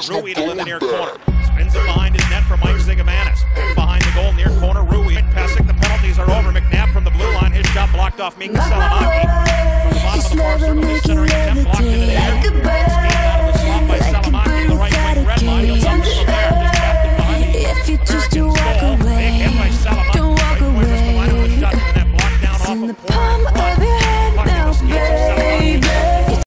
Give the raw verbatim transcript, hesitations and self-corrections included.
Rui to the near corner. Spins it behind his net for Mike Zigamanis. Behind the goal, near corner, Rui. Passing, the penalties are over. McNabb from the blue line. His shot blocked off Miikka Salomaki. From the bottom of the far circle, he's centering attempt blocked in the net.